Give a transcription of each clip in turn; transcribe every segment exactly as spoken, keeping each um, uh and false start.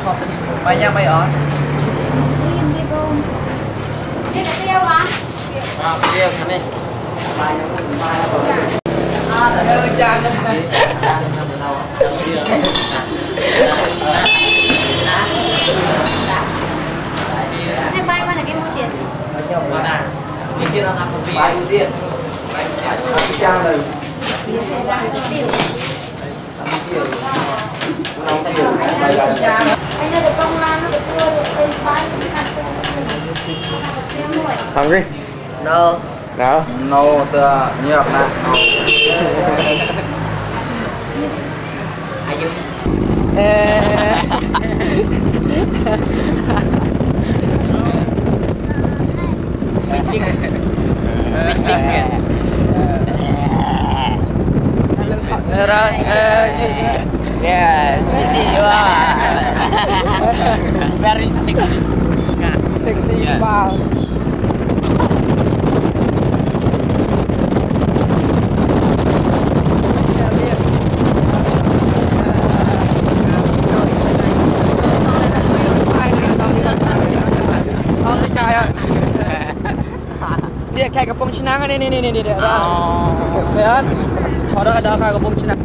mày nha mày ở cái tiêu hả? à tiêu thằng này à chan Thế bay qua là cái mua tiền. còn à đi kia nó làm một vị bay tiền bay chan rồi Anh đã được công lan nó được đưa được cây bay Không cái no đó no từ nhiều mà ayo Yeah, sexy you are. Very sexy. sexy Yeah. wow dia kayak kepung cenangan ini nih nih nih dia kan ada ada kayak kepung cenang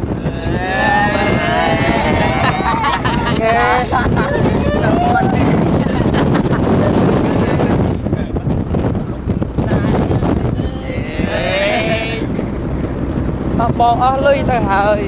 oke bỏ ở lưới tới hơi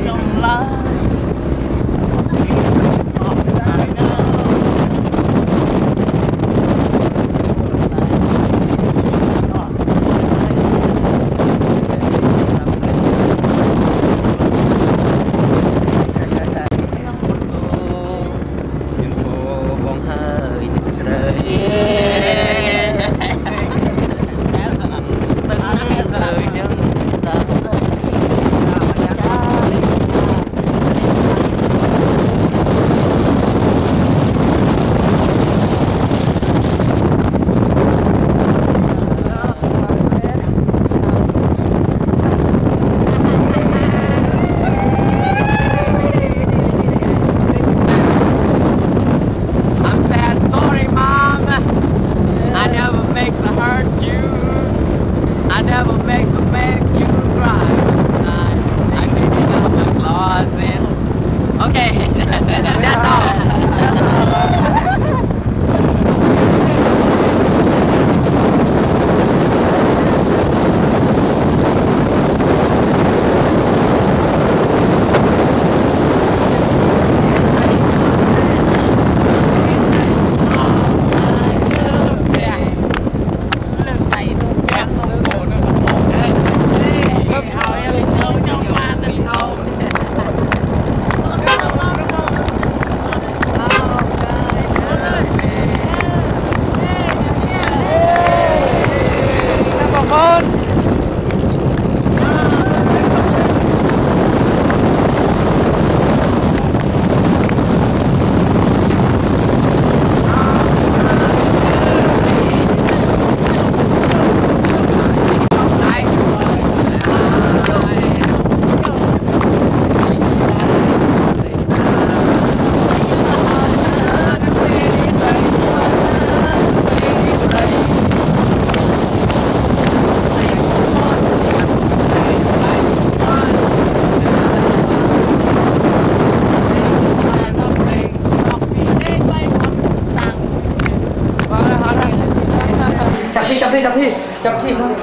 chặt thi chặt thi chặt thi thôi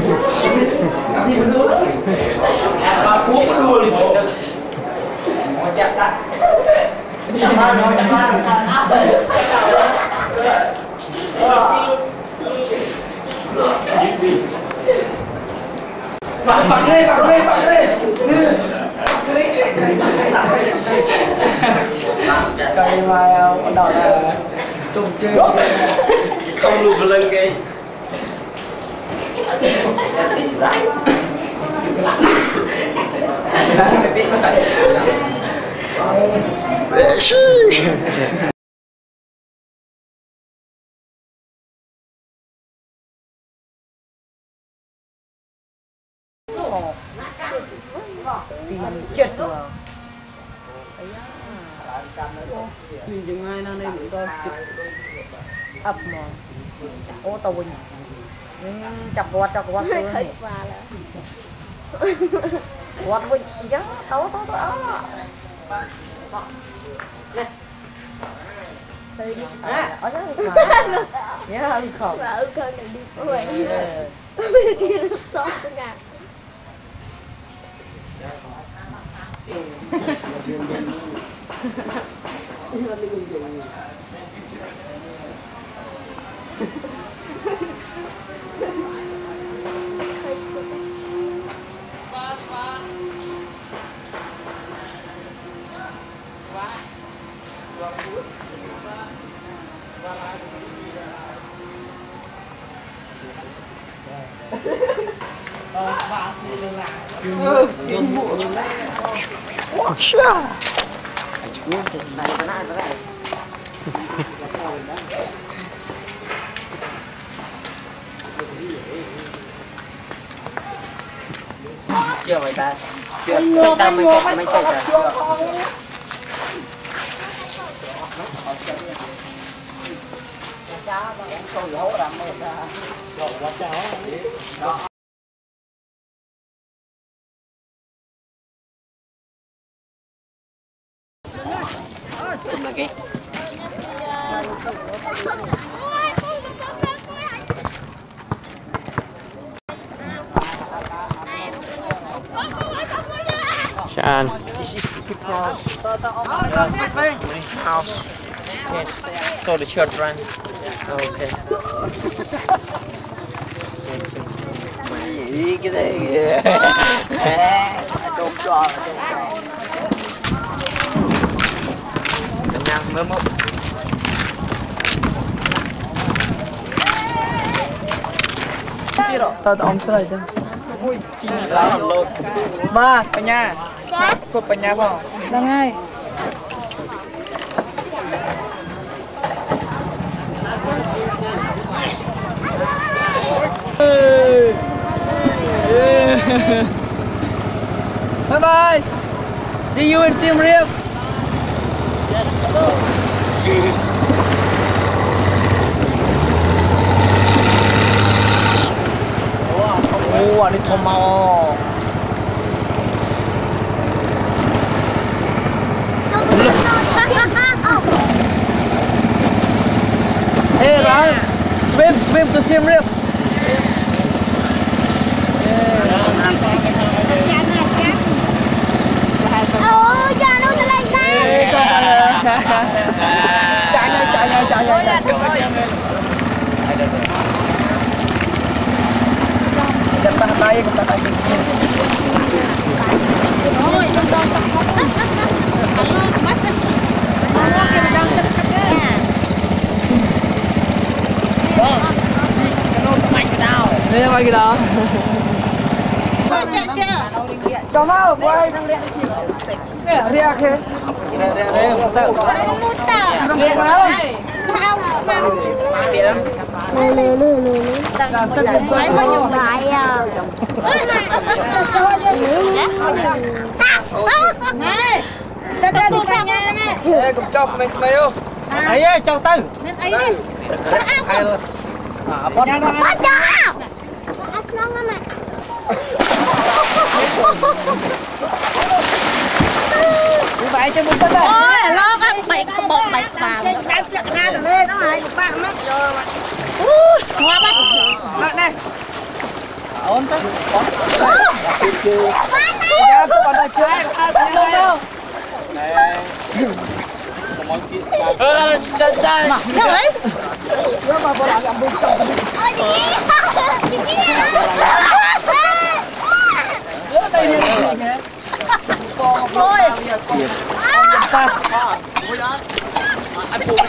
chặt thi vẫn nữa ba cuốc vẫn luôn đi chặt đã chặt ba nó chặt ba bạn bạn đây bạn đây bạn đây cây mai con đỏ là trùng chơi không lùi lên kì chết rồi nhìn chừng ai năng đây mình coi ấp mà ô tàu bình chọc quạt chọc quạt luôn này quạt bình chứ tàu tàu tàu nè ở đó nhớ hơn không ở coi mình đi quay bên kia nó sót cái ngà chưa vậy ta chưa chạy ta mới chạy mới chạy rồi lagi Saan? This is the people's house. Yes. So the children. Okay. Cái gì kìa. Trộm trò, trộm trò. Cánh nhang mới mốc. tao tao ông sợi chứ ba cả nhà thuộc cả nhà không đang ngay bye bye see you in Siem Reap. Ồ, anh đi thom màu. Hey, Ron, swim, swim to Siem Reap. ôi cha nó lên đây chạy nhanh chạy nhanh chạy nhanh depan tay kita lagi ini apa kita cho mau quay nè ria khe ria má luôn lư lư lư lư phải có dùng lại à nè ta ra đi sang nha nè ê cùng chọc mình mày không ấy ơi chọc tư nên ấy đi ai luôn à bớt bớt cho ăn ngon lắm mẹ vậy cho mình tới đây ôi lo cái bạch bột bạch vào cái chuyện ra từ đây nó hay một bạn mất hoa bạch nè nè ổn thế dạ tôi còn đợi chưa ai đâu đâu ơ trời trời mà đấy nó mà bỏ lại làm bên trong ôi chị kia nữa đây là gì hả con thôi con ta anh phụ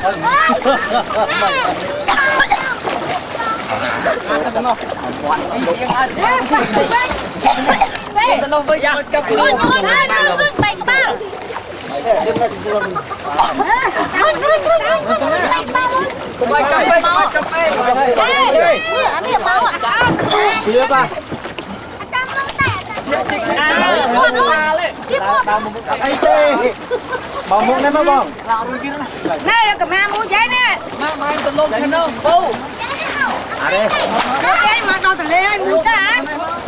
nó với nhau trong ôi ôi ôi nước bạch bao Mày cà phê, mày cà phê. Ê, anh đi bao à? Đưa ba. ai tê bảo một này mà bông nè cầm ma mua giấy nè mà mà em tự lộn thêm đâu bố à đây mua giấy mà đâu tự lên anh mua cả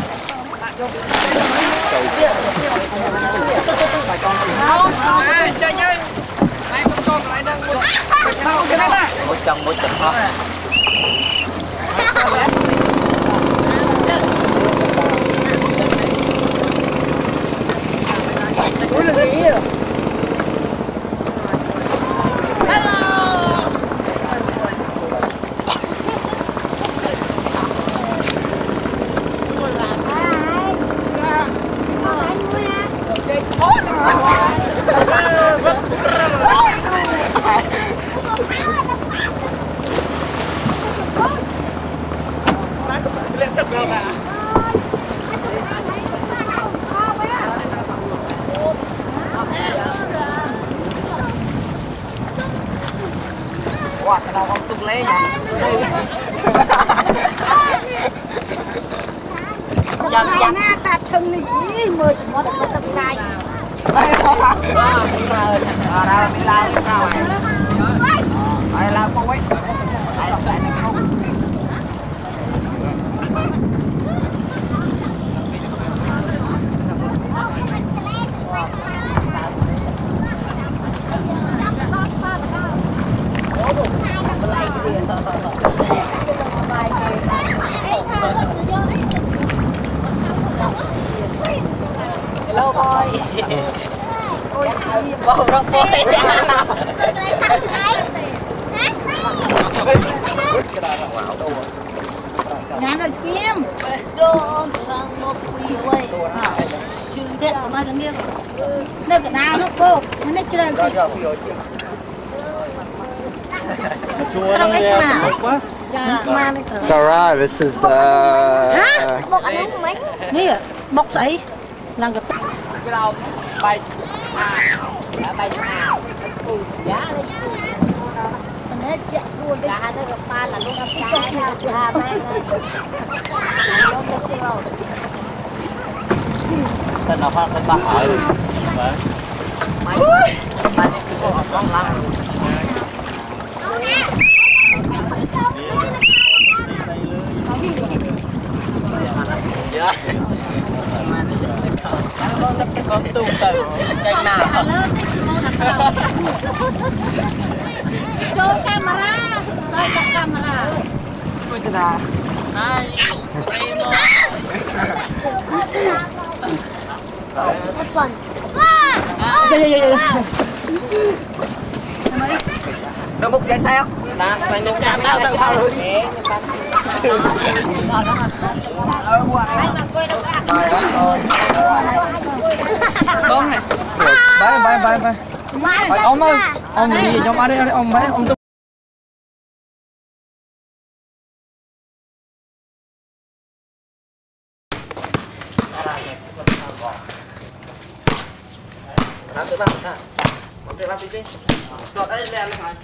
à chơi chơi mày con con lại đang mua cái này mà một chồng một chồng thôi ôi là gì vậy Wah, kenal waktu leh. chậm chậm ta thân này mười món được tập này Ai làm không ấy? Ai làm lại này không? Hello boy. Ôi bầu rong boy. Ngán rồi kim. Đôn sang một quỷ vậy. Chứ biết của mai thằng kia. Nơi cái nào nó cô, nó chưa lên kịp. Sarah, this is the. Hả? Bọc ăn uống mấy? Nè, bọc sấy. Làm cái Cái đầu bay à, bay à. giá đây. Mình hết chạy luôn đi. Cả đây gặp ba là lúc nó chạy ra ra mang. Tên nào phát tên bác hỏi. Vâng. Mày. Mày có con lăng. Con tung từ tranh nào Cho camera, rồi đặt camera. Ôi trời ơi. Đâu mục dạy sao? Đang phải nước chạm tao tao tao rồi. con này bye bye bye bye ông ơi ông gì trong ở đây ông bé ông Làm tự bắt nè. Làm tự bắt đi đi. Rồi đây lên rồi.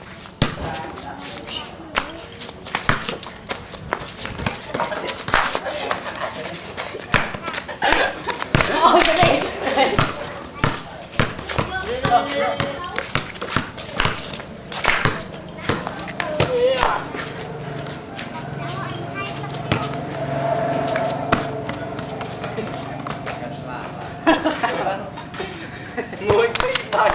Ôi cái này. Ngồi đi thôi.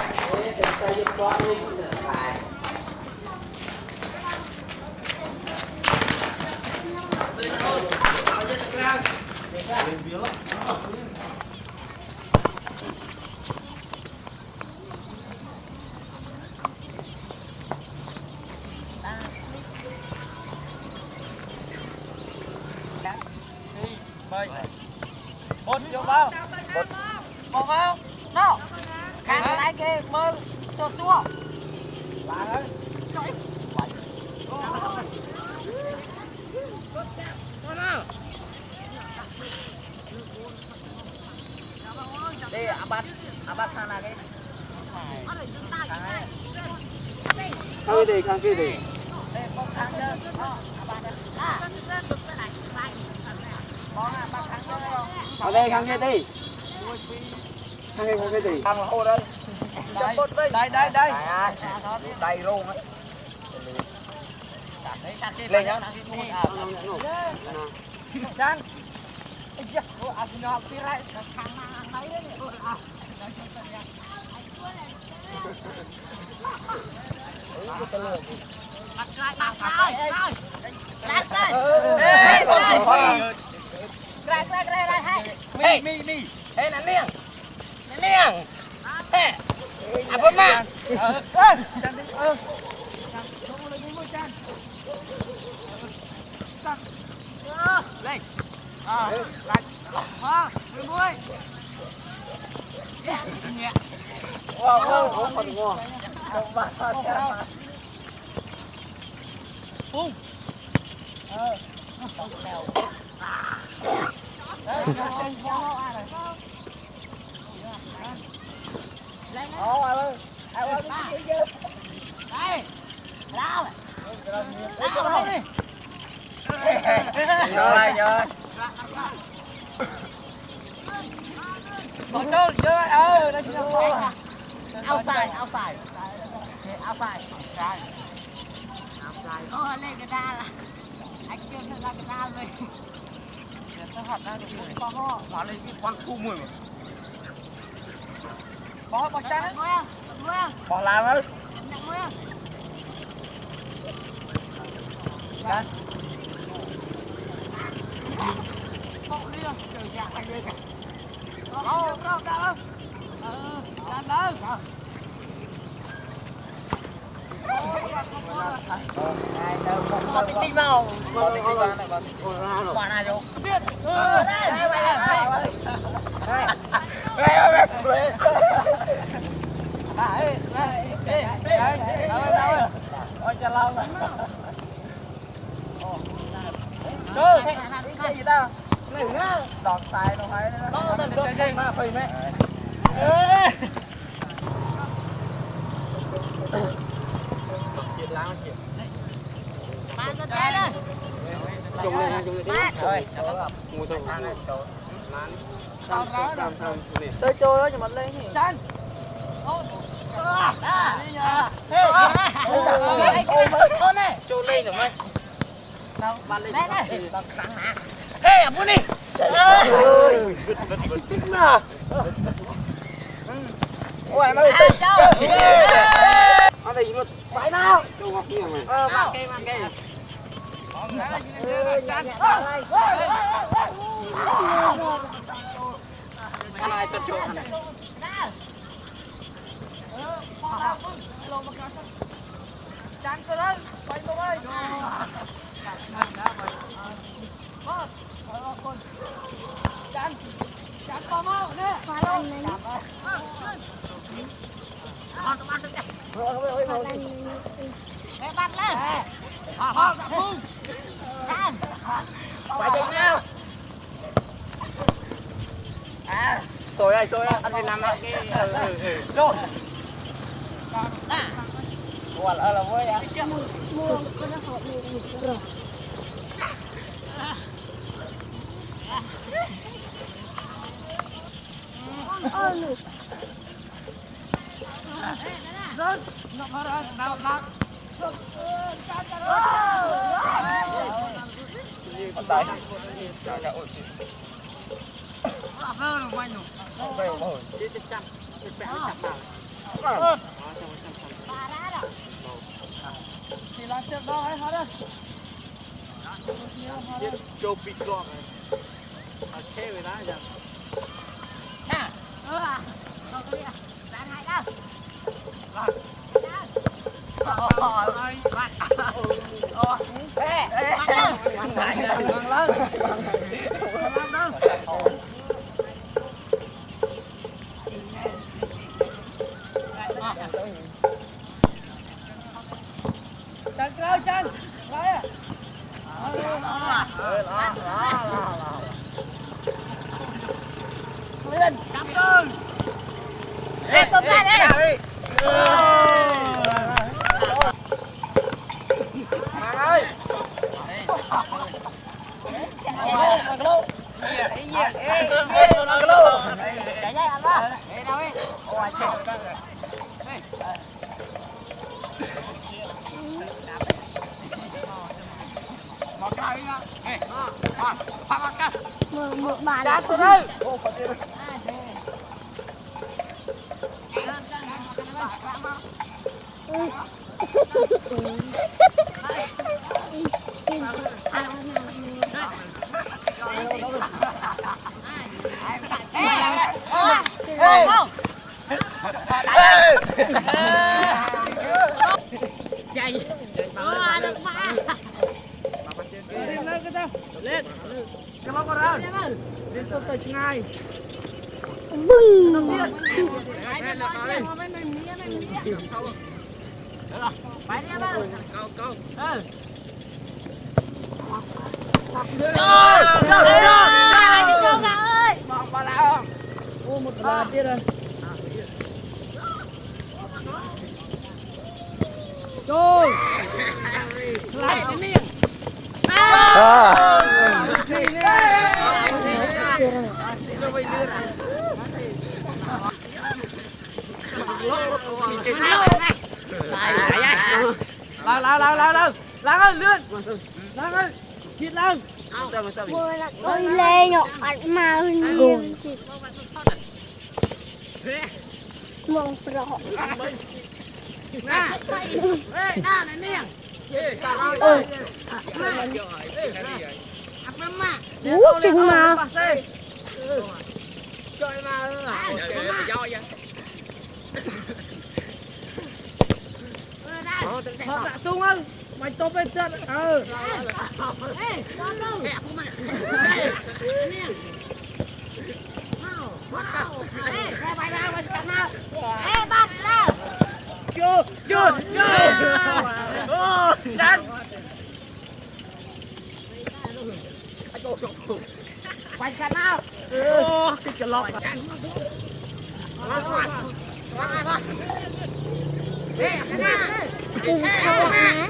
bột vô bao bột bột vào nó Khang lại kia mơ cho chua. Bà ơi. Đi abat abat sana cái. Khang đi khang kia đi ở đây khang kia đi khang kia khang kia đi ăn ô đây đây đây đây đây luôn á lên nhá Chan mi mi mi ê nè liêng nè liêng ê à bớt mà ơ Chan đi ơ lên à lại à mười mươi wow wow không còn ngon không bạn bung ô ai ơi ai ơi đây lao lao đi rồi rồi bỏ trơn chơi ờ đây chính là outside outside outside ô lên cái đa là anh kêu ra cái đa rồi nó hoạt ra được có ho hóa lên cái quan khu mười mà bỏ bỏ Chan đấy Nguyên Nguyên bỏ làm ơi nhận Nguyên Chan đâu đâu đâu Chan đâu có tí tí nào có tí tí vào này vào quả này vô biết đây đây đây ê ê ê đâu đâu ôi chà lâu rồi chơi cái gì tao này nữa đòn xài đâu phải đó tao chơi chơi mà phì mẹ chuyện láng chuyện bạn có thế đây chung lên chung lên rồi mua tôi ăn này chỗ làm làm làm chơi chơi đó nhưng mà lên nhỉ Chan ô này chỗ lên rồi mày đâu bạn lên đây tao kháng nè ê muốn đi ơi tích mà ôi mày ở đây nó phải nào đâu ngọc kia mày ờ mang cây mang cây anh ai tuần chỗ này Chan cho đây quay một ơi Chan Chan có máu nè Hoa lan này con tao ăn được đấy hoa lan này Ê, bắt lên họ họ Chan phải chạy nào à Xôi đây xôi ăn Việt Nam á rồi ủa là là vui à mua con nó họ mua một rồi ôi nụ Run nó nó nó nào nào con tay chả chả ổn sơ rồi quanh rồi sơ rồi chết chết chăm chết bẻ chặt nào bà ra rồi thì làm chuyện đó hay hết á chết châu bị gọn rồi à thế rồi đó giờ nè ừ à thôi cái gì bạn hãy đâu ê ê bắt lên Thằng lớn Thằng lớn đâu Chan cơ Chan Lấy à Nguyên cắm cơ Ê, tôm ra đi Mang ơi Chạy một một bàn chát xuống đây cái lóc vào ra lên sông tới chừng ai bưng phải đi ba câu câu ừ Trời trời ai đi cho gà ơi ô một bà kia rồi trời lại cái miệng lao lao lao lao lao lao ơi lươn lao ơi thịt lao ôi lê nhọ ăn mà gồm mong rõ nè nè này miệng ôi Ú, chừng mà trời mà thật đã tung không mày tôm bên chân ừ ê con đâu ê ra bài ra bài cắt nào ê bắt ra chưa chưa chưa chân bài cắt nào ô cái chợ lọt từ thật ná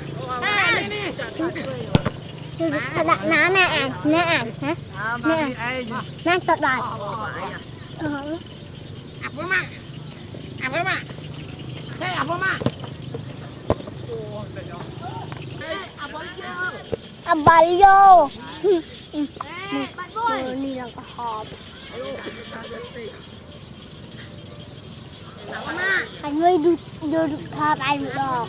từ thật đặt ná nè ảnh nè ảnh hả nè nè tật bài ờ apa mak apa mak hei apa mak âm bài vô một đi là có hộp anh ơi đưa đưa được thà tay một đỏ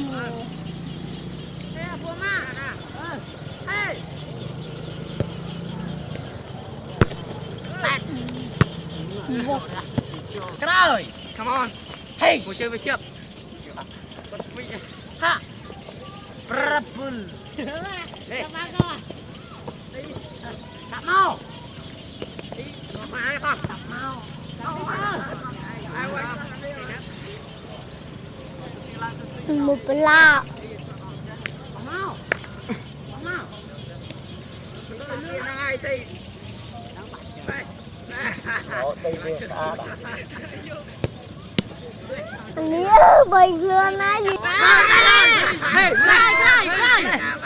rồi come on hey ngồi chơi với chiếc ha prapul tak mau mai con tak mau một la tak mau tak mau ai thì Nghĩa bình thường này gì khai khai khai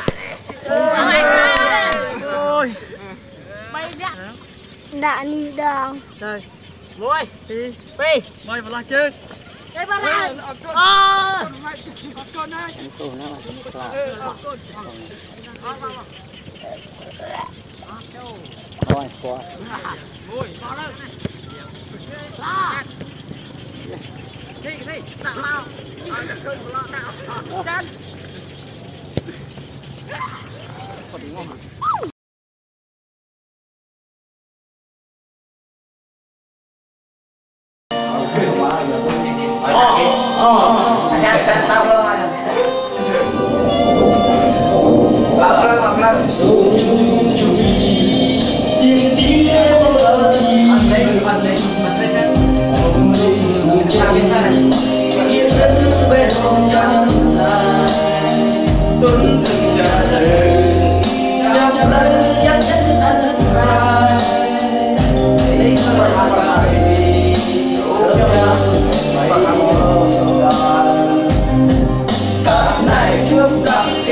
ôi mày đi đã đi đâu đây vui đi đi mày vào là chơi đây ba ra ờ rồi quá thì thì tạo mau khơi một lọ đạo chân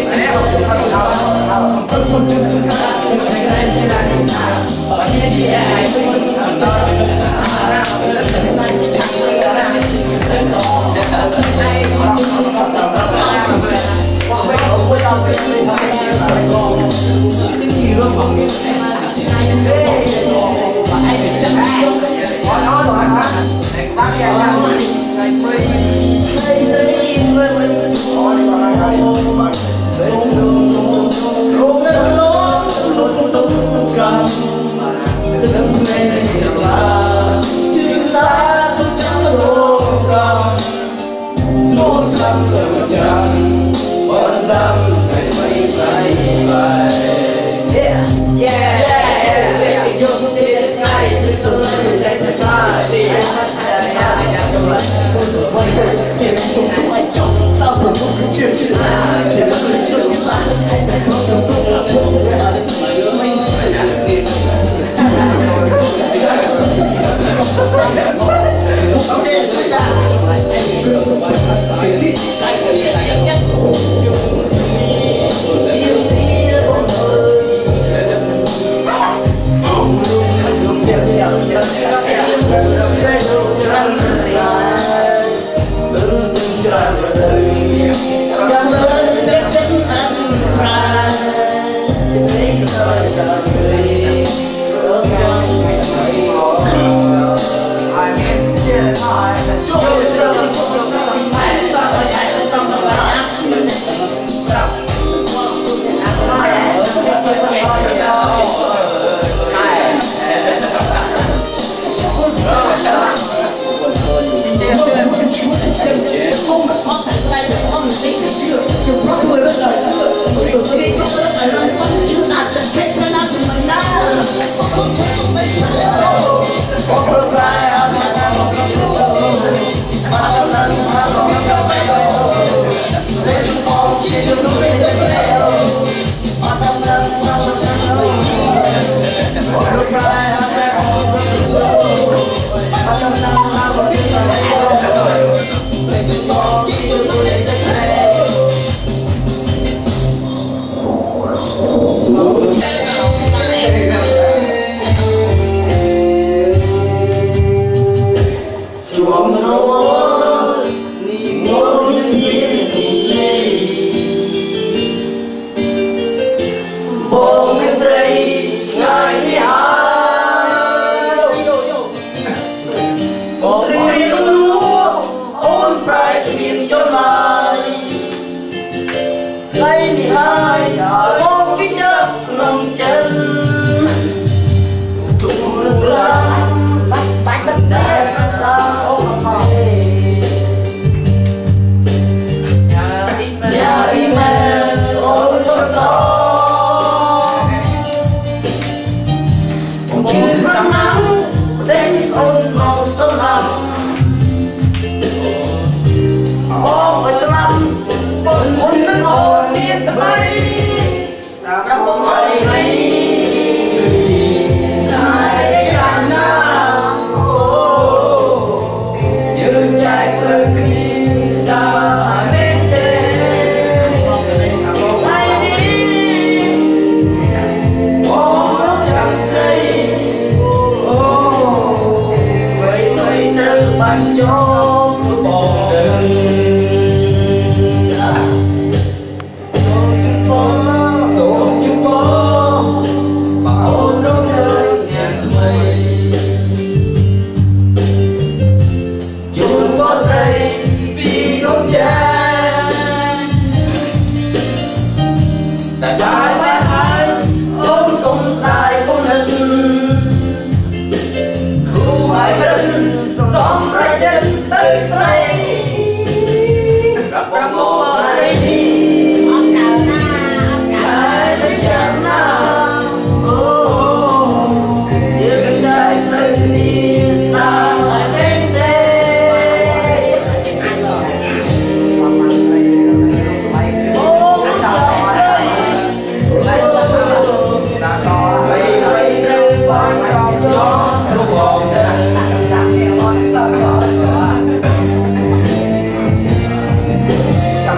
Yeah. ច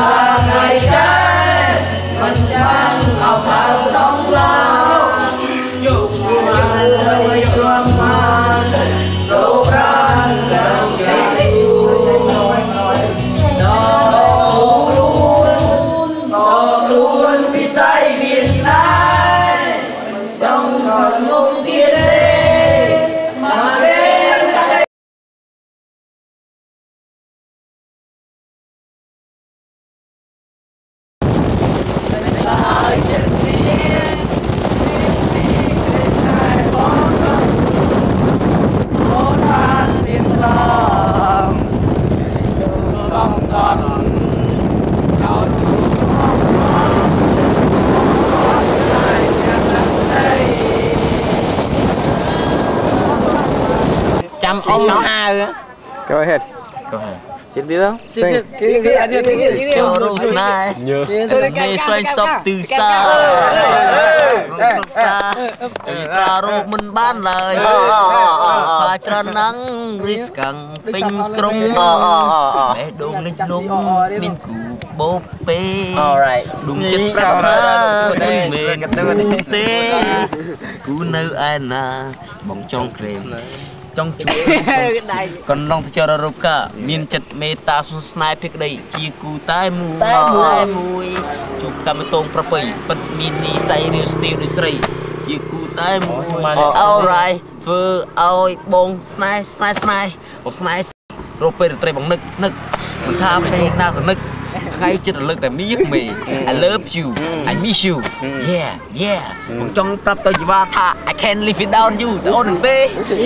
ngày trái mình chẳng học hàng đông lao dù mà lời chuông mà đâu ra đâu chạy nó luôn nó luôn vì say vì sai trong thần ngôn kia đây mà đến say lại trên kia có than đêm tràm bóng sân đau thương chăm sẽ sáu a Go ahead. Chết đi không? Sing. Cho rose này nhớ mê xoay sọc từ xa từ xa từ xa rô mình bán lời và cho nắng risk càng pin krong bé đồn lên nông min cụ bố bê đúng chất ra mình mền tê cú nơ ai na bóng trong krem trong chuột còn long cho ra rụp cả miền chật meta xuống sniper đây chia cú tai mùi tai mùi chụp cam tông propay bật mini say real steel đi sấy chia cú tai mùi alright vừa oi bông snipe snipe snipe bông snipe rụp về trai bằng nực nực mình tham về nào nực ngay chân lực tại miết mì I love you I miss you yeah yeah một trong tập tôi chỉ ba tha I can't live without you the only way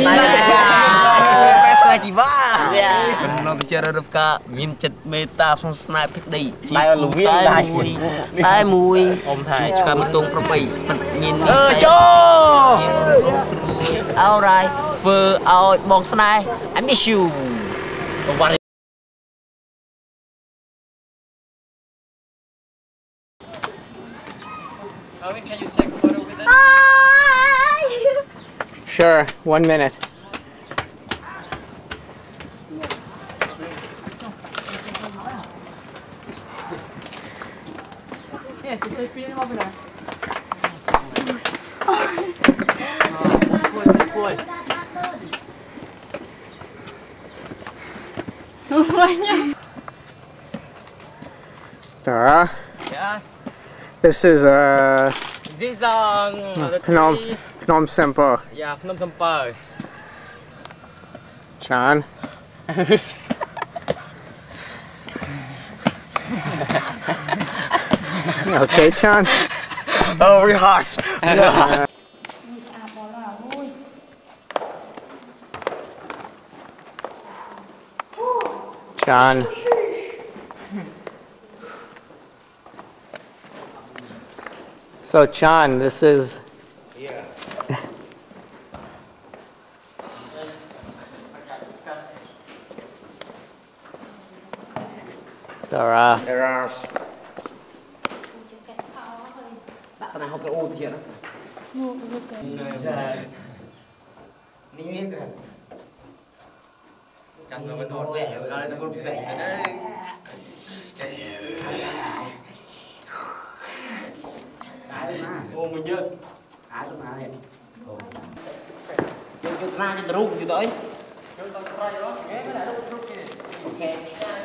best là chỉ ba mình nói chơi được cả miền chật meta son snipe đây chỉ tai mùi tai mùi chỉ cả một tông property mình nhìn cho alright vừa oi bong snipe I miss you Can you take a photo with us? Sure, one minute. Yes, it's a feeling over there. Tara, Yes. this is uh, These are um, the Phnom, three. Phnom Sempo. Yeah, Phnom Sampha. John. Okay, John. oh very harsh Uh, John. So, John, this is. yeah Tara. there are Bạn này học cái ô thì đó. Chẳng ngờ mình thốt về, rồi lại tôi bị dậy rồi đấy. Ô mình nhớ. Ai tôi mà này. Cho cho ra cho rung như tới. Cho tao ra đó. Nghe cái này rung rung kìa. Ok.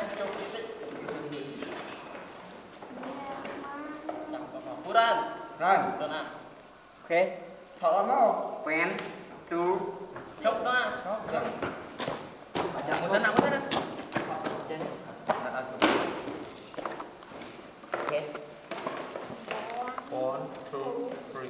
Run, run, run nào. Ok. Thở mau. Quen. Two. Chốc đó. Chốc. Rồi. Một sân nào có thế đó. Ok. One, two, three.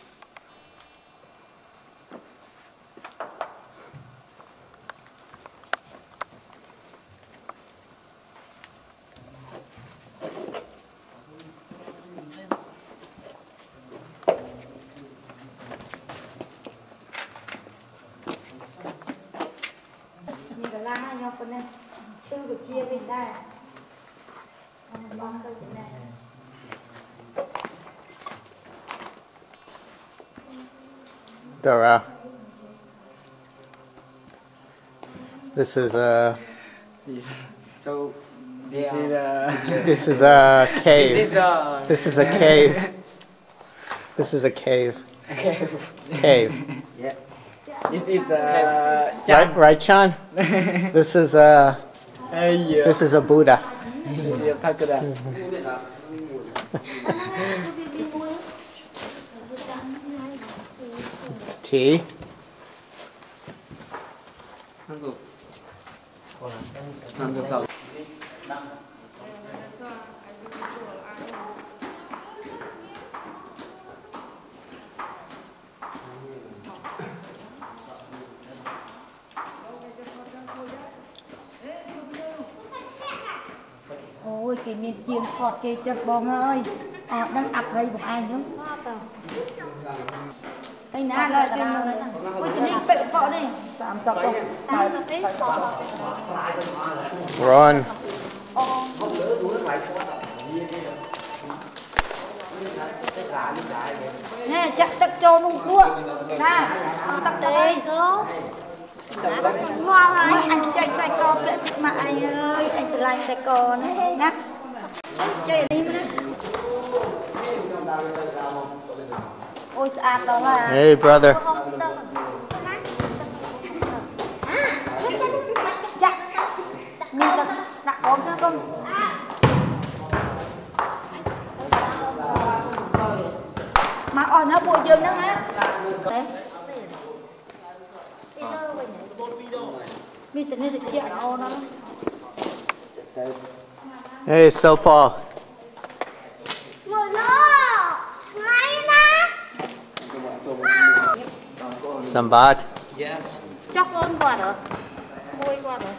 Dora. This is uh So This is a cave. This is a This is a cave. This is a cave. Cave. yeah. This is a Right, right, Chan? This is a yeah. this is a Buddha. Yeah, Pakura. Tea. Ôi cái miền chiên thọt cái chật bông ơi. Ờ đang ập đây một ai nữa. Đây nè là trên ôi cái này bự phọ này. Sám sọc không. Sám sọc đấy. Run. Nè chắc tắc cho nung cua. Nè, tắc đây. Mà anh chơi xe con đấy mà anh ơi, anh sẽ làm xe con đấy nè. Chơi đi mà nè. Ôi sạch đó là. Hey, brother. Chắc. Nhìn ta đặt ôm sao không? Mà ôi nó bụi dương đó hả? Đấy. Mi tình này thì chẹo nó nó. Hey, So Paul. Ngồi lô. Ngay nè. Sambat. Chắc ơn quả đó. Môi quả đó.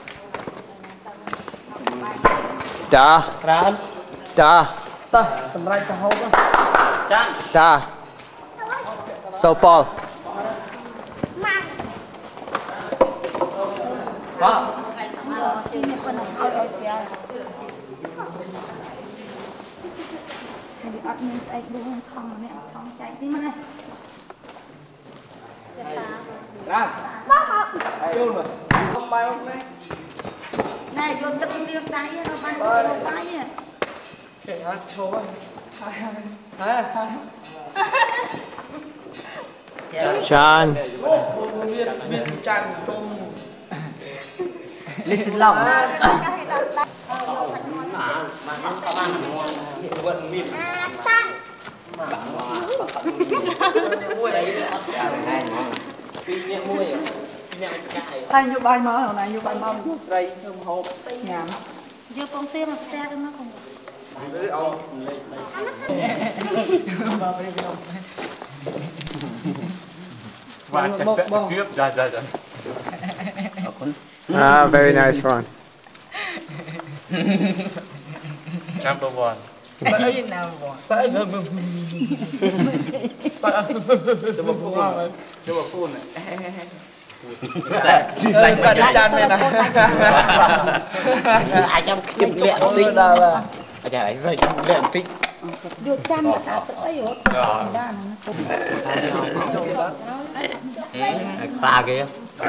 Da. Ran. Da. Ta, tầm rai tầm hộp á. Chan. Da. So Paul. Mà. Có. Thì nó còn ôi ôi xìa. Thì bắt mình chạy đúng không nè, không chạy đi mà này. Ran. Chôn rồi. Không bay không đấy. Này vô tập liêu tay nó bay vô tay nhỉ. Chạy nó chô á. Hả? Chan. Miên chăn tôm. Lên lòng. À, tan. Tay như bay mơ hồi này như bay mơ đây thơm hộp nhảm. Vô con xe mà xe nó không. Ah, very nice one. Number one. Sợi nào bỏ sợi ngơ ngơ cho bà phun cho bà phun này sợi sợi chăn này này ai trong chụp lẹn tí đâu là chả lấy rơi trong lẹn tí Vô chăm cả tới rồi. Pha kìa.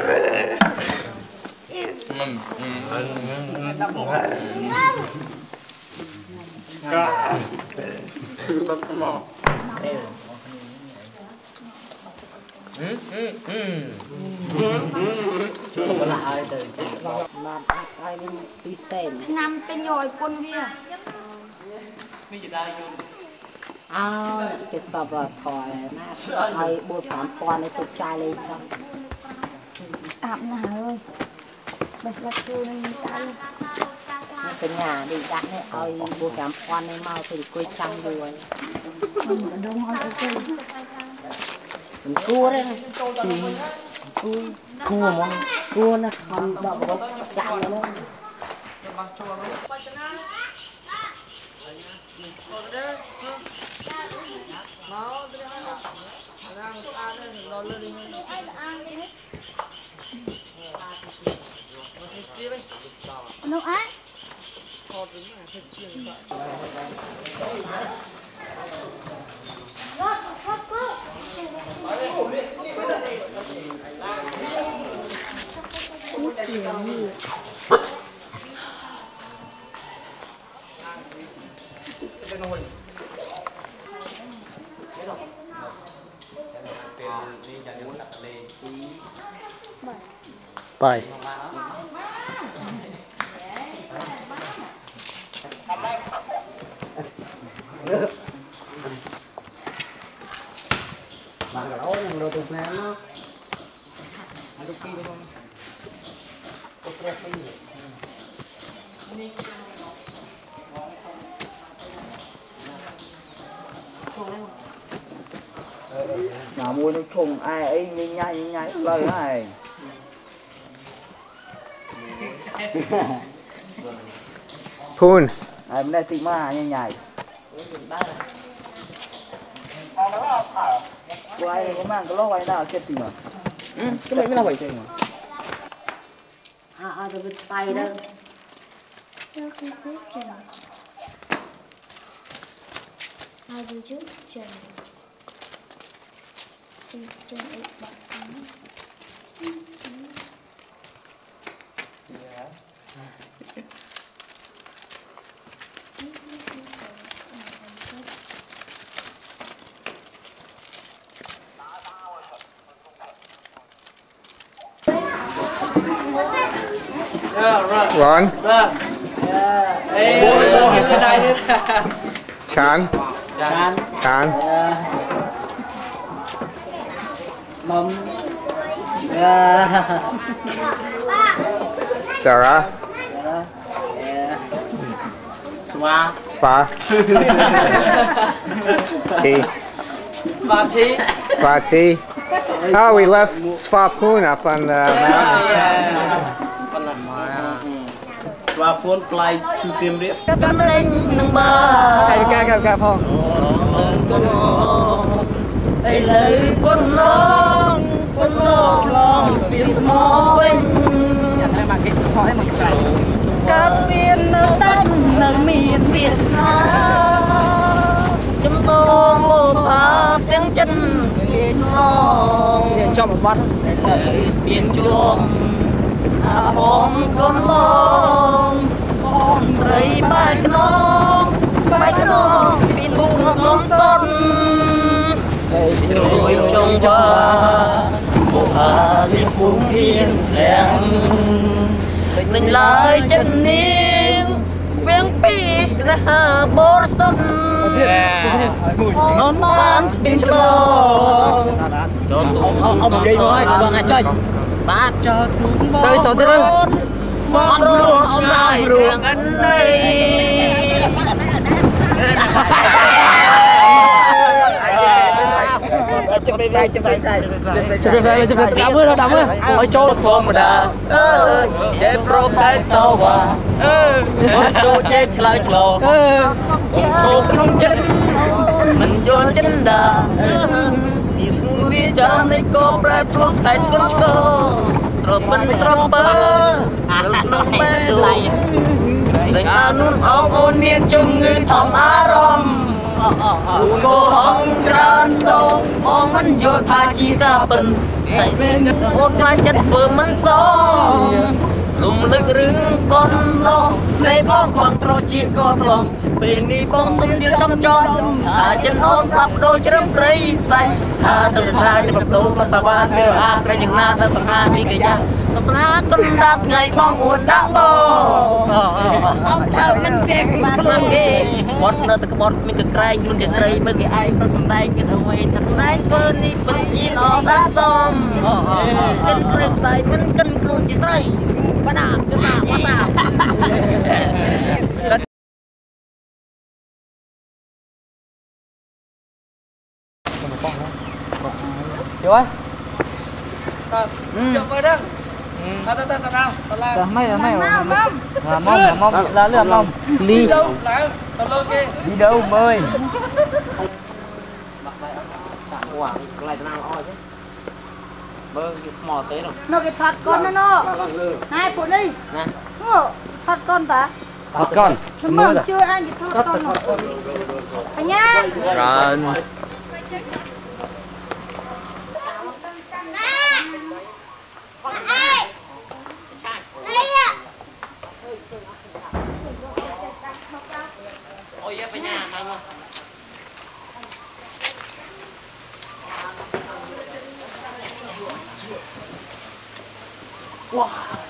Năm tên nhồi quân bia. À, cái sập rồi thỏi na ai bôi phản quan này tụt chai lên xong Ảm nào ơi. Bây giờ chưa lên tay. cái nhà đi đặt này ai bôi phản quan này mau thì quay trăng rồi Mình đúng không ok. mình cua đấy này cua cua mà cua nó không đậu có chạm nữa Nấu á. Bye. Mà cái đó nó tụt nè nó. Nó tụt kia không? Tụt kia cái gì? Mà mua nó thùng ai ấy nhanh nhanh nhanh lời này. Poon. Ai bên đây tìm mà nhanh nhanh. Cô ai có mang cái lô ai nào chết tìm mà. Ừ, cái này mới là vậy chơi mà. À à rồi bị tay đó. Hai đứa trước trời trên trên ít bạc sáng. Ron. Chan. Chan. Chan. Mầm. Dara. Swa. Spa. T. Swati. Swati. Oh, we left Swapoon up on the mountain. Swa phone fly to Siem Reap. Cắm lên nâng bờ. Ca ca ca ca phong. Đây lời quân non, quân lo lòng Việt mò vinh. Kashmir nâng đất nâng miền Việt Nam. Chúng tôi một phá tiếng chân Việt Nam. Cho một bát. Lời biển chuông. À bom con long, bom sấy bay non, bay non, pin buông con sông. Trôi trong qua, bộ hà đi cuốn yên lẹn. Mình lại chân niên, viếng peace là bor sân. Non man spin chong, cho tụi ông chơi thôi, còn ai chơi? Bác cho tụi Đây cho thế đây. món đồ ông ai đường anh đây. Chụp đây đây, chụp đây đây. Chụp đây, chụp đây, đám ơi, đám ơi. Ôi trâu thơm mà đã. Chế pro cái tàu và. Món đồ chế chলাই chlo. Đồ không chân. Mình vô chân đà. Đi xuống đi cho này có bè pro tay chân cơ. Sờ bên sờ bờ. Được nông bè đủ. Tình anun ông ôn miên chung ngư thầm á rong. Cô hông tràn đâu mong anh vô tha chi ta bình. Ôn mai chất vừa mình sống. Lùng lực rừng con lo. Lấy bóng khoảng pro chi có lòng. Bên đi bóng sung đi tâm tròn. Hà chân ôn tập đôi chân rây xanh. Hà từng hai từng đôi mà sao bạn. Bây giờ hà cái những nát ta sang hà đi kể ra. Sao ta con đạp ngày bóng uốn đã bò. Ông thảo mình chết con lần ghê. Bọt nơ ta cái bọt mình cực rai. Luôn cái sợi mơ cái ai ta xong tay. Cái thằng mày thằng nái phơ ni bật chi nó ra xóm. Chân krem sai mình cân luôn chỉ sợi. Bắt đạp cho sao quá sao. Chị ơi. Chụp vào đó. Ta ta ta ta nào. Ta làm. Mấy mấy mom mom mom là lừa mom. Đi đâu? Lại. Tao lô kia. Đi đâu mời. Wow, cái này tao oi chứ. Bơ mò té rồi. Nó cái thoát con nó nó. Hai phụ đi. Nè. Thoát con ta. Thoát con. Mầm chưa ăn thì thoát con rồi. Anh nha. Rồi. Ôi ôi về nhà mà mà wow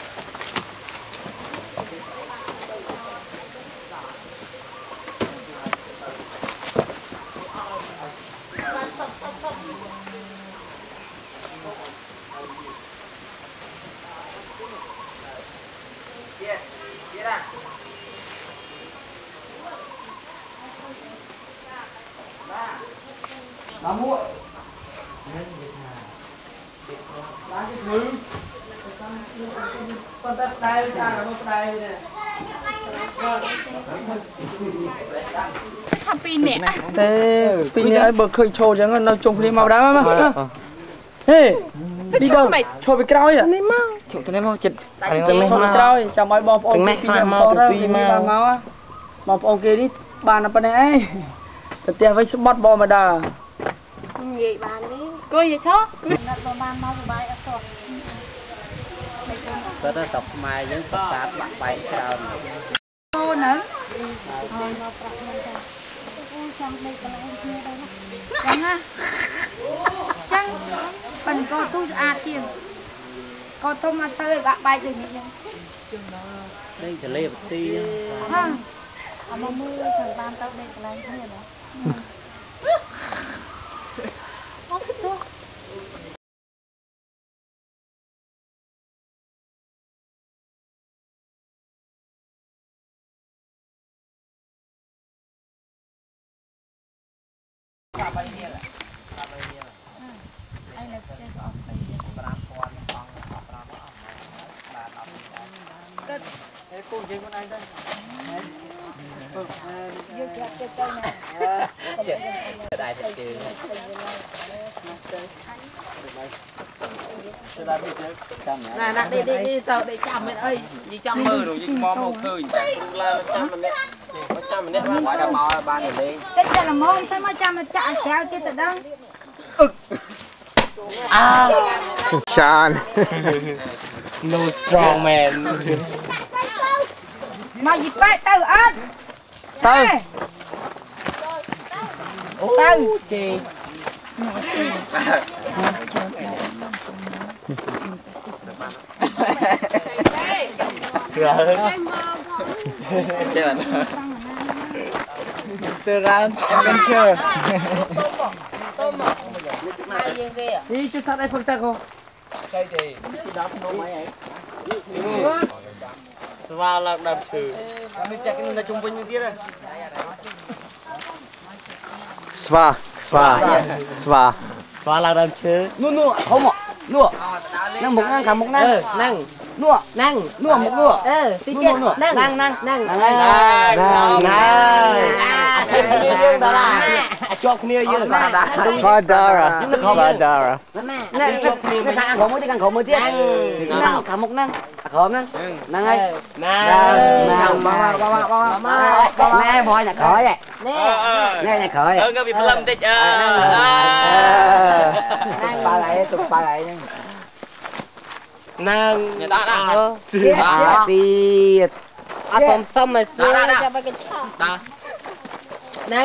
Kia, kia ra. Ba mua. Lá cái thứ. Con đất đai với cha là con đai nè. ថាពីរនាក់ទេពីរនាក់ឲ្យបើឃើញឈោចឹងនៅជុំគ្នាមកដែរមកហេពីដល់ឈោពីក្រោយនេះមកជុំទៅនេះមកចិត្តចឹងនេះមកក្រោយចាំឲ្យបងប្អូនពីរនាក់មកទៅពីមកមកបងប្អូនគេនេះបានប៉ុណ្ណេះឯងទៅផ្ទះវិញស្បត់បងមកដើរនិយាយបានទេគួយឆោអ្នកបងបានមកសុបាយអត់តោះគាត់ទៅស្រុកខ្មែរយើងប្រកាសបាក់បែកច្រើនអូនហ្នឹងមកប្រាក់មិនចាអូចង់ដេកកន្លែងគ្នាដែរណាចឹងណាចឹងប៉ិនកោទូស្អាតជាងកោធំអត់សូវបាក់បែកដូចនេះចឹង đây là lê bát ti ហ៎អមកមើលចាំបានទៅដេកកន្លែងគ្នាណា đại thật chứ nè nè đi đi đi tao đi chăm bên ấy đi chăm mơ rồi nhưng mò mò khơi là chăm mình đấy chăm mình đấy gọi là mò ban rồi đi តែចាក់ល្មមទៅមកចាំចាក់ក្រៅទៀតទៅដឹង Sean. no strong man មកយីប៉ែទៅអត់ទៅទៅគេចេះបាន Mister Round Adventure នេះជួយសត្វអីផងតើកូស្វាឡើងដើមឈើមានចាក់គ្នានៅជុំវិញមួយទៀត Sva, sva, sva. ស្វាឡើងដើមឈើនោះនោះខំមកនោះนั่งមុខนั่งខាងមុខนั่งนั่งនោះนั่งនោះមុខនោះអឺទីទៀតนั่งนั่งนั่งนั่งហ្នឹងហើយយើងដល់ហើយជាប់គ្នាយើង Svadara. Svadara. នេះនេះខាងក្រោមមួយទៀតខាងក្រោមមួយទៀតហ្នឹងខាងមុខហ្នឹងក្រោមហ្នឹងហ្នឹងហើយណាហ្នឹងបងបងបងបងណែបងអ្នកក្រោយនេះណែអ្នកក្រោយ ơ ngơ bị lâm tích ơ ប៉ាឡៃទុកប៉ាឡៃហ្នឹងนั่ง nhà ta đã ទៀតអត់tomសុំឲ្យស្រួលចាំឲ្យកញ្ឆក់ ta นั่ง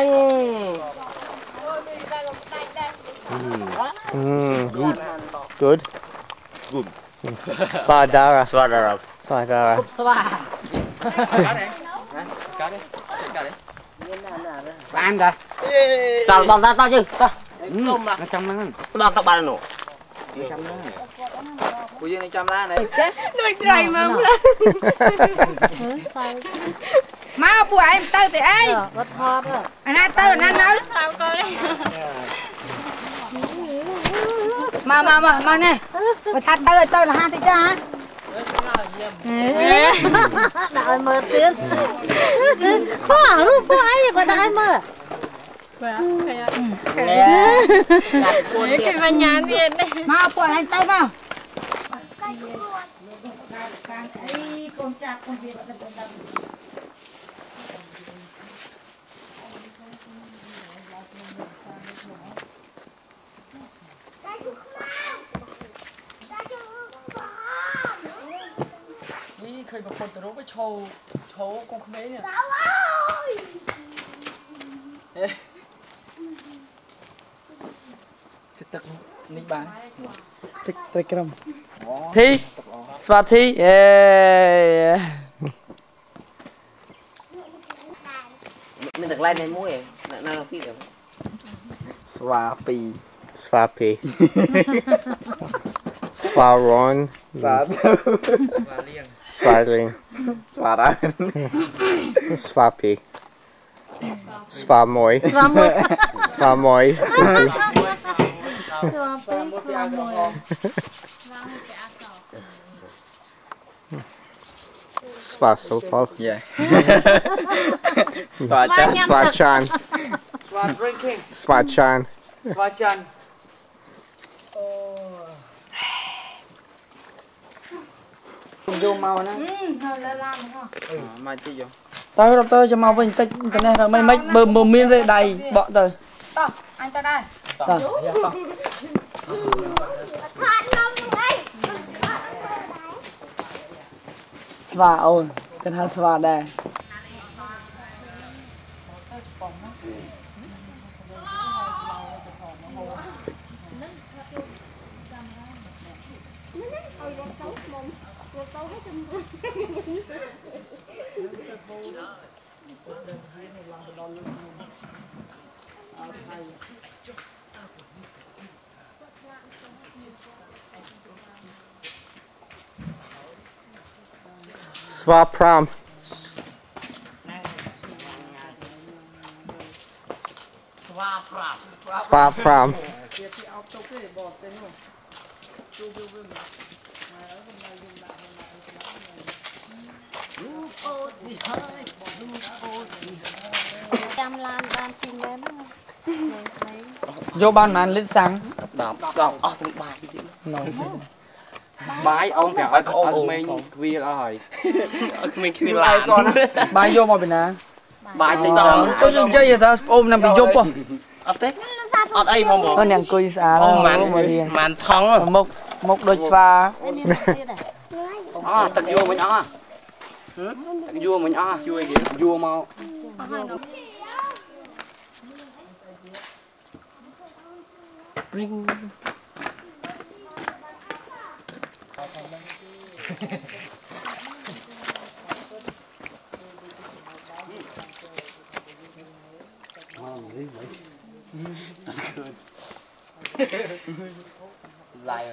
Mm, good. Good. Good. Svadara. Svadara. Svadara. ស្វា cá đi cá đi ស្អានតាចោលបងតាតោះជើងតោះចាំហ្នឹងបងទៅបាននោះពួកយើងនេះចាំឡានហើយដូចស្រីមើលមកពួកឯងទៅទៅអីអត់ថតអាណាទៅអាណានៅតាមកូននេះមកមកមកមកនេះបើថាទៅទៅលះតិចចាដាក់ឲ្យមើលទៀតខោរូបពួកឯងក៏ដាក់ឲ្យមើលដាក់ពួនទៀតគេបញ្ញាទៀតមកពួកឯងទៅមកអីកូនចាស់កូនវាទៅទៅนี่เคยบางคนแต่รู้ว่าโชว์โชว์กองเขมรเนี่ยទឹកនេះបានទឹកត្រីក្រំធីស្វាធីអេមានទឹកឡែននេះមួយណាណាទីដែរស្វាពី Swapi. Swaron. Swaling. Swapi. Swamoy. Swamoy. Swasopal. Yeah. Swachan. Swachan. Swa drinking Swachan. ស្វាចាន់យកមកណាមកតិចយកទៅរត់ទៅចាំមកវិញតិចទៅនេះមិនមិនបើមិនមានទេដៃបក់ទៅតោះអញទៅដែរតោះ ស្វាអូនគេថាស្វាដែរ Swapram. Swapram. Chăm lan ban chim lên đó. យកបានប៉ុន្មានលីត្រសាំងដល់ដល់អស់ទាំងបាយទៀតបាយអងទាំងឲ្យក្អមក្មេងគ្វីលអស់ហើយឲ្យក្មេងគ្វីលឡានបាយយកមកពីណាបាយទិញសងចូលនិយាយថាស្អូមណាំពីយប់ហ៎អត់ទេអត់អីមកមកអូនអ្នកអង្គុយស្អាតអូម៉ានមករៀនម៉ានថងមុខមុខដូចស្វាអទឹកយួរមិញអស់ទឹកយួរមិញអស់ជួយគេយួរមក Lion.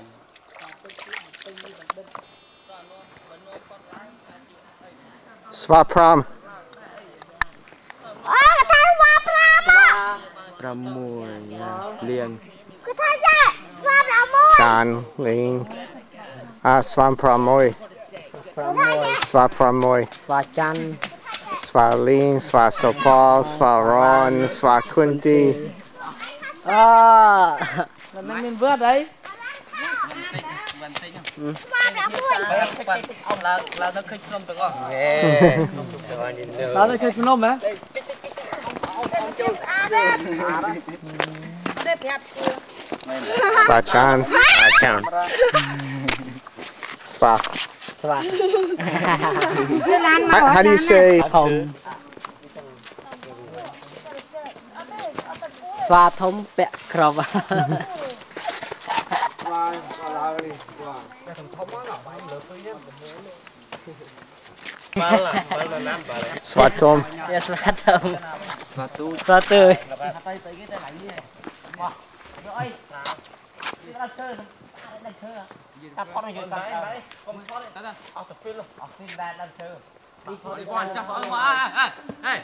Swapram. Pramur liền. Chan. Ling. Ah, Swapramoy. Swapramoy. ស្វាចាន់ Swaling. Swasopal. Swaron. Swakunti. អឺមិនមានវត្តអី Ông là là nó khích không được không? ដល់ទៅជួយភ្នំហ៎ Swachan. Swachan. Swa. ស្វា How, how do you say ធំស្វាធំពាក់ក្រប់ Swatom? ស្វាធំស្វាទូស្វាទៅ ta thoát nó vô cầm không thoát đấy ta ở tập phim luôn ở phim đang đang chơi đi qua chắc sợ quá ê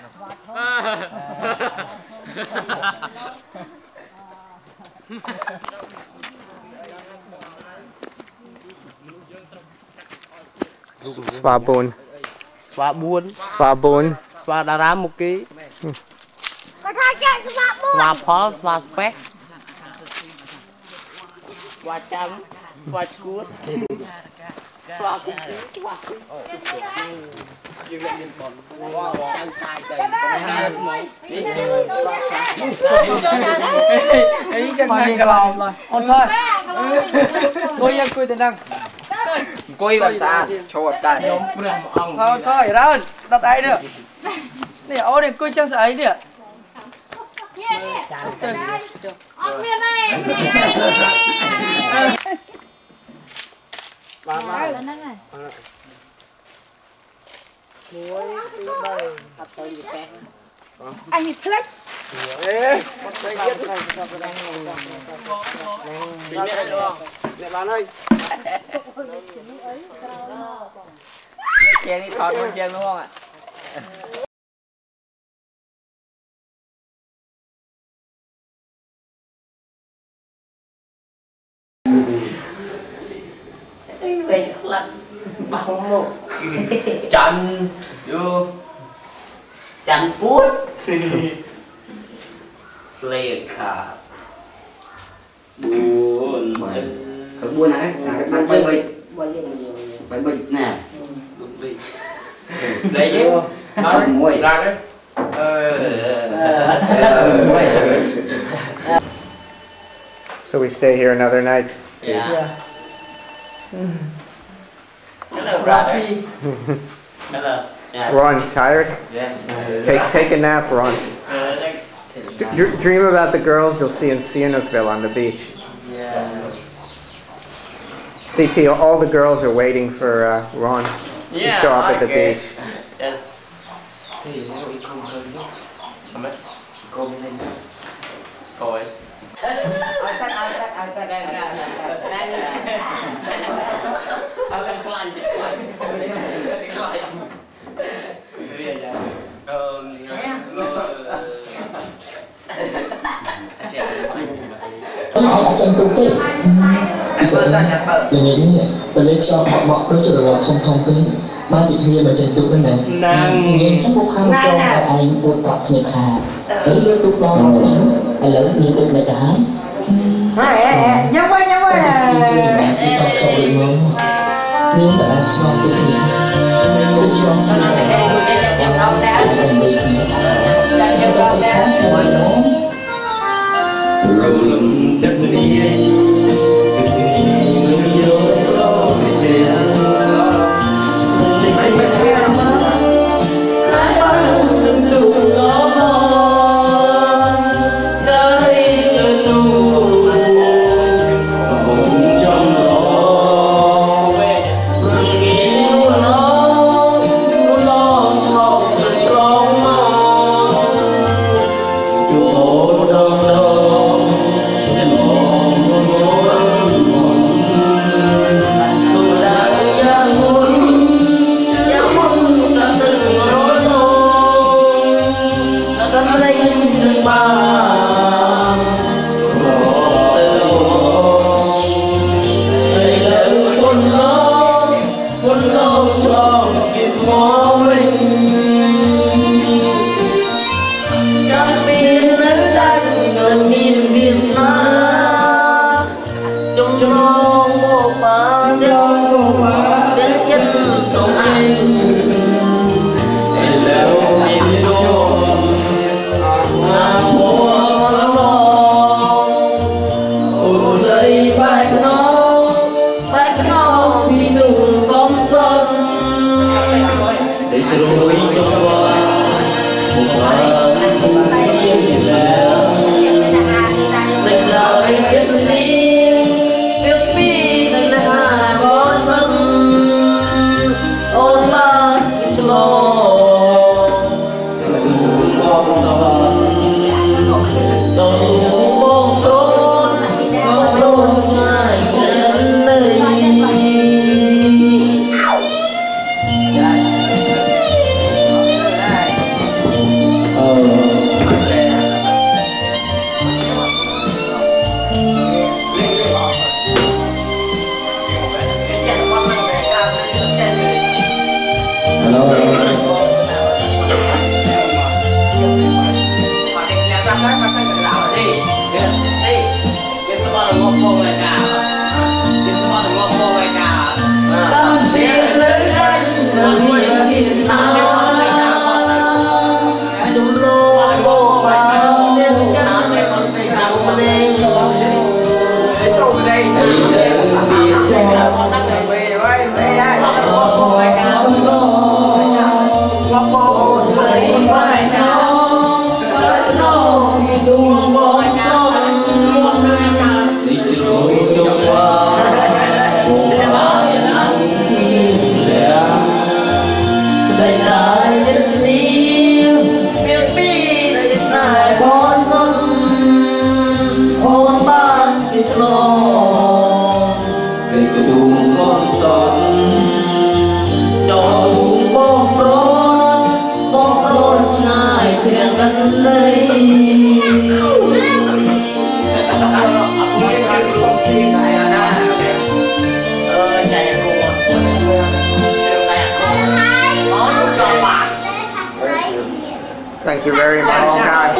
Swabun. Swabun. Swabun. Swadara một ký. Swapol, Swaspec. Swacham, Swachkut. Swapiti, Swapiti. Dương lại lên còn. Chăng sai trời. Ý chân này cái lòng rồi. Ôn thôi. Tôiยังคุยแต่ดัง Quay bạn xa, cho một đại. Thôi thôi ra ơn, đặt ai nữa. Nè ô nàyคุยchân sợ ấy nè. Ông miền này. Ba ba. Lên đó này. Muối đi đây. Hạt tới gì bé. Anh bị click. Ê, bắt tay giết này cho cái này. Bình mẹ được không? Mẹ bán ơi. Chén đi thọt một chén đúng không ạ? Về chắc là bằng một. Chăn vô Chăn bút. lê khả buồn Ở buôn này, đang bay bay. Bay bay nè. lấy chứ nói Mùi. ra đấy So we stay here another night. yeah hello brother hello yes Ron, tired? yes Take take a nap, Ron. D- dr- dream about the girls you'll see in Sihanoukville on the beach. yeah See, T, all the girls are waiting for uh, Ron to yeah show up at the okay. beach. yes thì nếu đi cùng hơn giúp không biết cô bên đây cô ấy Ai tắt ai tắt ai tắt đây ra. Ai lên plan chứ. Hỏi ở trong tu tế bây giờ là ngàyนี้แต่เล็กชอบเหมาะด้วยจุดเราthông thông tếมาจิตเมียมาจันตุนั่นแหละเงินชั้นบุคคลตรงไอ้ปวดกลับเมียขาแล้วเรียกตุกลองถึงไอ้เหลือมีตุกในกาย Nhớ quá nhớ quá. chương trình bạn tiếp tục cho đường ngôn nếu bạn đang cho tôi thì tôi cho sự thành vị trí cho tôi khó khăn đó rồi lầm đất đi Hãy subscribe cho kênh Ghiền Mì Gõ để không bỏ lỡ những video hấp dẫn. ទូបងសុំទីជ្រោយជុំវ៉ាได้ได้ยันนี้เพียงปีสิสายพอสนพอนบ้านที่ฉลองเป็นกระดุมก้อนสนจอดุมบ้องร้อนบ้องร้อนชายเทียงกันเลย Thank you very much, guys.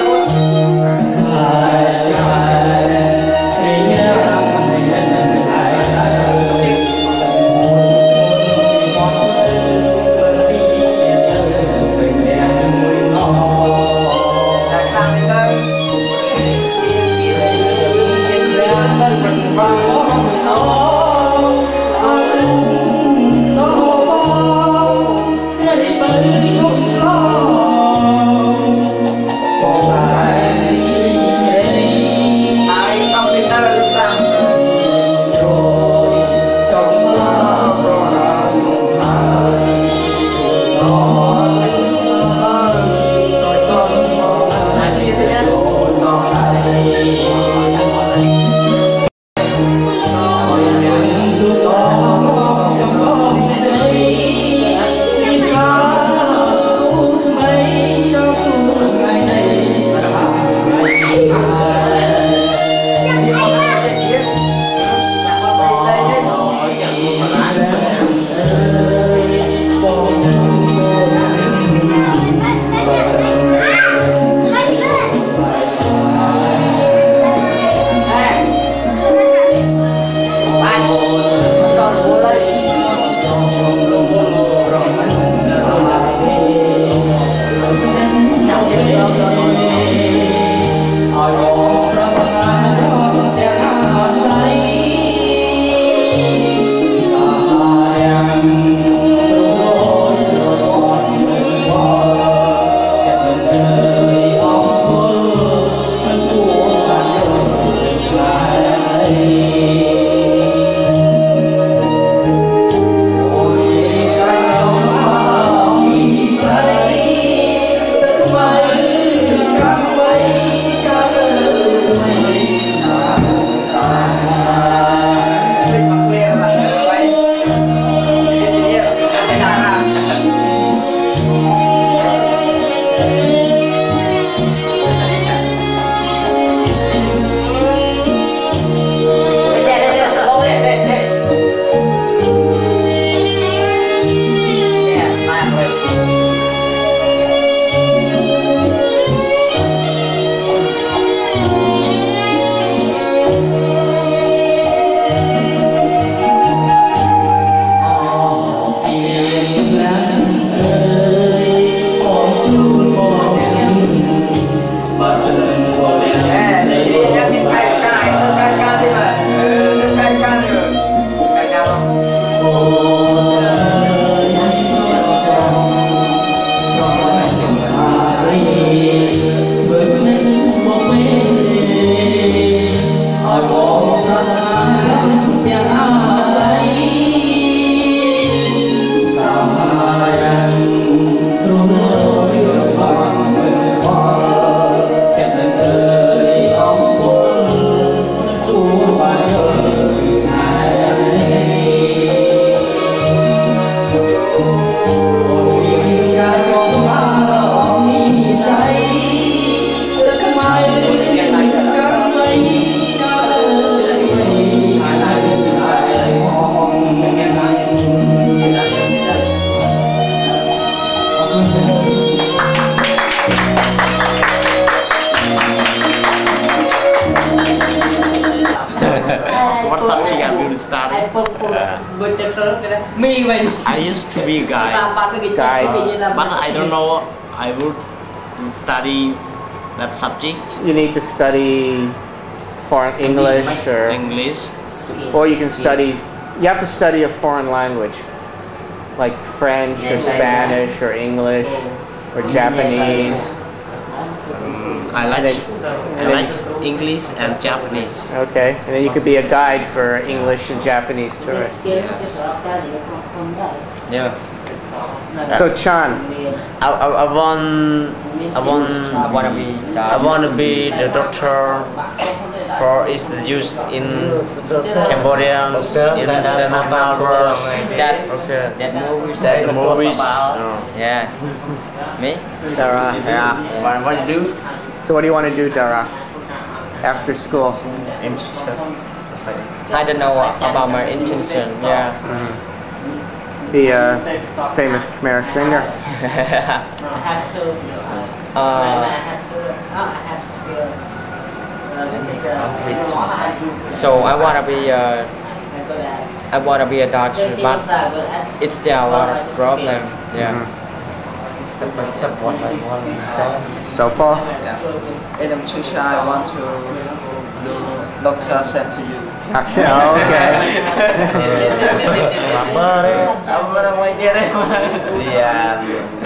What subject have you studied? I used to be a guy, Guy. but I don't know. I would study that subject. You need to study foreign English or English. or you can study. You have to study a foreign language, like French or Spanish or English or Japanese. I And like then- I and then- like English and Japanese. Okay, and then you could be a guide for English and Japanese tourists. Yeah. So Chan, I, I, I want I want I wanna be I want to be the doctor for is used in Cambodia in international world. That Okay. that movies. That the movies. Yeah. Me? Dara. Yeah. What, what you do? So what do you want to do, Dara? After school? Em I don't know about my intention. Yeah. Be a famous Khmer singer. uh, so I wanna be a, I wanna be a doctor, but it's there a lot of problem. Yeah. Step by step, one by one, steps. So Paul? In the future, I want to do doctor sent to you. Okay. Oh, okay. Ông có quay kia đấy mà. Yeah.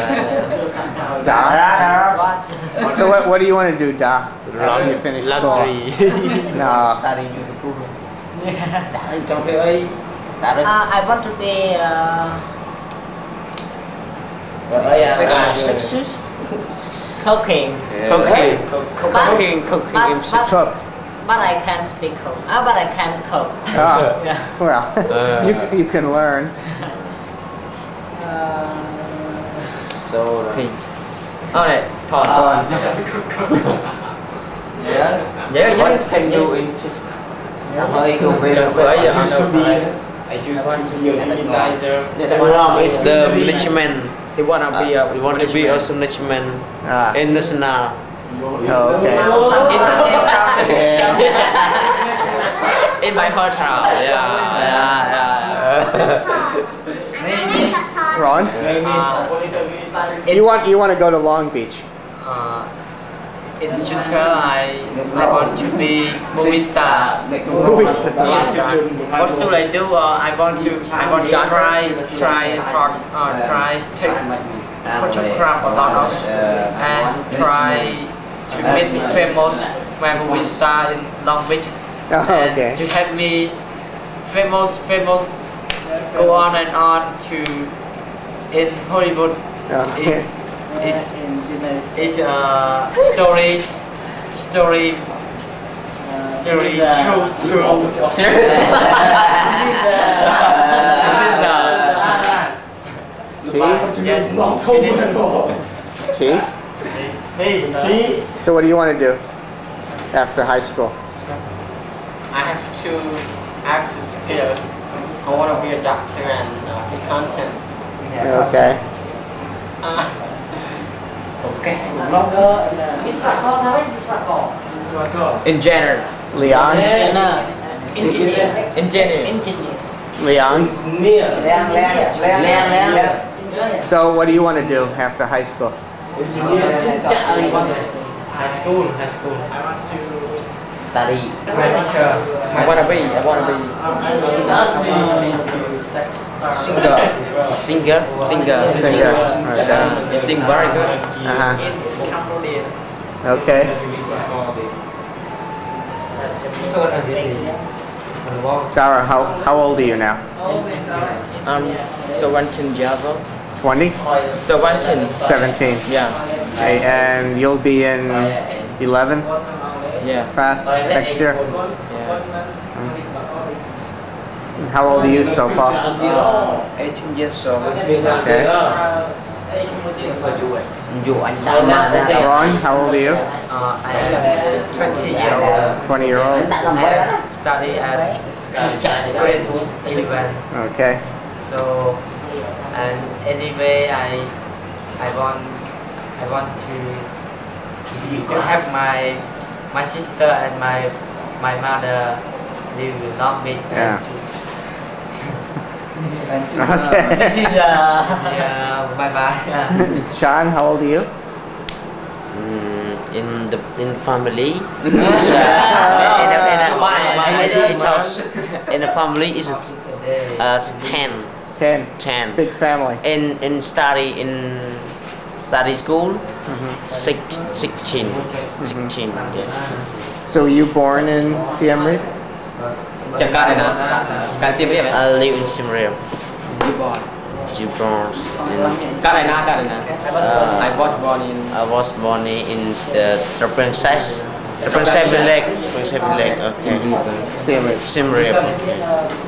Da? So what, what do you want to do, Da? After you finish school? Laundry. No. Study in the pool. Trong thế ấy. Uh, I want to be uh, Sexy. cooking. Okay. Cooking, cooking, but, but, Cook. but I can't speak cook. Uh, but I can't cook. Oh, Yeah. well, you, you can learn. So thì. Oh này, thọ. Con. Yeah. Yeah, What yeah. can you in hơi cùng về Chẳng phải giờ used to be I just want to be an organizer. Mom is the management. He wanna be a. We want to be also management Ah. international. Oh, okay. In my hotel. Yeah, yeah, yeah. Ron? You want you want to go to Long Beach? Uh, in the future, I I want to be movie star. Movie star. What should I do? Uh, I want to I want to try try talk uh, try take photograph a lot of and try to meet famous my movie star in Long Beach. Oh, And okay. to help me famous famous go on and on to in Hollywood. Okay. Is is is a story story story true true. This is a yes. T? Hey, So what do you want to do after high school? I have to act skills. I want to be a doctor and uh, accountant. Okay. Engineer. Leon? Engineer. Engineer. Engineer. Leon? Len, len, len, len. So what do you want to do after high school? High school, high school. I want to Study. be a teacher. I wanna be. I wanna be Singer. singer. Singer. Singer. Okay. You sing very good. Uh-huh. It's Cambodian. Okay. Dara, how, how old are you now? I'm seventeen years old. twenty? Seventeen. seventeen. Yeah. Okay, and you'll be in eleventh Yeah. class next year? Yeah. How old are you, Sopal? eighteen years old. Okay. Dù anh ta mà Ron, how old are you? Uh, I am twenty year old. twenty year old? Study at grade eleven. Okay. So, and anyway, I I want I want to to have my my sister and my my mother live in Long Beach. Yeah. and to Okay. This is uh, Yeah. Bye bye. Sean, how old are you? Mm, in the in family. in in, a, in, a, in a family is uh, ten. ten. ten. Big family. In in study in study school Six, sixteen, sixteen. Yeah. So were you born in Siem Reap? Chẳng ca này nè, ca Siem Reap. I live in Siem Reap. You born. You born in. Ca này nè, ca này nè. Uh, I was born in. I was born in the Princess. Princess Village. Princess Village. Okay. Siem Reap. Siem Reap. Okay.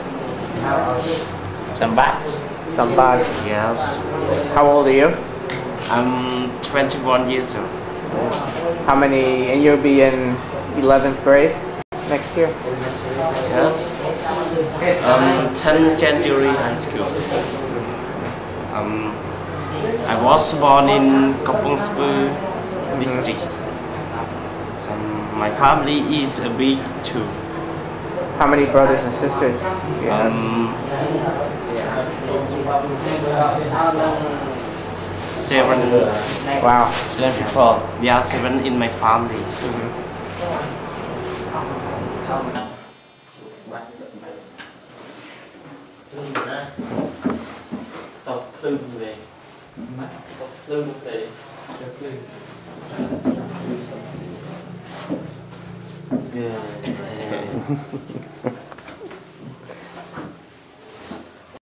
Sambat. Sambaj. Yes. How old are you? I'm twenty-one years old. How many, and you'll be in eleventh grade next year? Yes. Um, tenth January High School. Um, I was born in Kampong Speu district. Um, my family is a big too. How many brothers and sisters? You have? Um, seven. Wow. Seven people. There are seven in my family. Good.